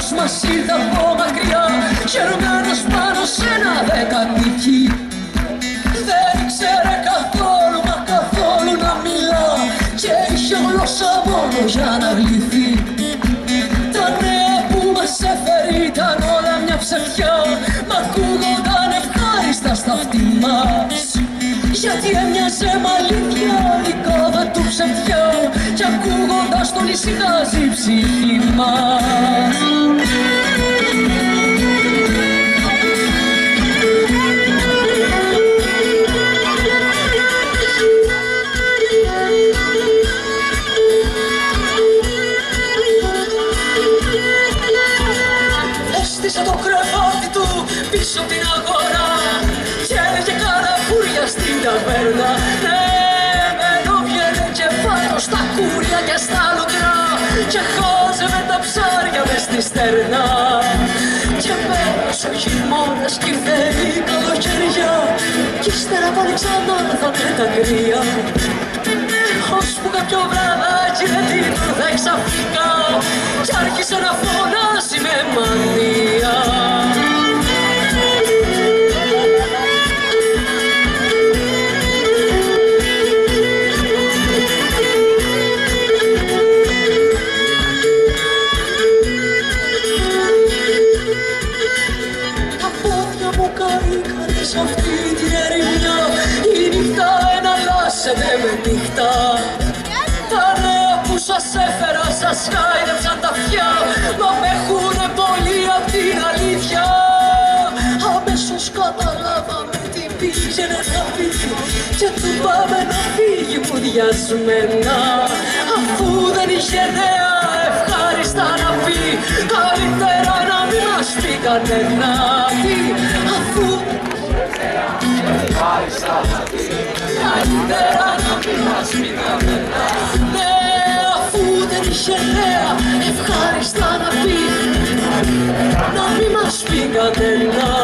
Ποιος μας ήρθε από μακριά, χερμένος πάνω σ' ένα δεκατική. Δεν ήξερε καθόλου μα καθόλου να μιλά και είχε γλώσσα μόνο για να γλυθεί. Τα νέα που μας έφερε ήταν όλα μια ψευτιά, μ' ακούγονταν ευχάριστα στα αυτή μας, γιατί έμοιαζε μ' αλήθεια η κάδα του ψευτιά κι ακούγοντας τον ησυχάζει η ψυχή μας. Έστησε το κρεβάτι του πίσω την αγορά κι έλεγε καραπούρια στην ταβέρνα. Ναι, ενώ βγαίνε και πάνω στα κούρια και στα λουτρά και χάζευε τα ψάρια μες στη στερνά. Και πέρασε ο χειμώνας κι ήρθε η καλοκαιριά κι ύστερα πάλι ξανά θα τα κρύα, ώσπου κάποιο βραδάκι δεν την ήρθε ξαφνικά κι άρχισε να φωνάζει με μανία. Τα πόδια μου καήκανε σ' αυτή την ερημιά, η νύχτα εναλλάσσεται με νύχτα. Τα νέα που σας έφερα σας χάιδεψαν τα αυτιά, μα με έχουνε πολύ απ' την αλήθεια. Αμέσως καταλάβαμε τι πήγαινε να πει και του πάμε να φύγει μουδιασμένα, αφού δεν είχε νέα ευχάριστα να πει. Καλύτερα να μην μας πει κανένα τι, αφού ευχάριστα να πει. Καλύτερα να μην μας πει κανένα, ναι, αφού δεν είχε νέα ευχάριστα να πει, να μην μας πει κανένα.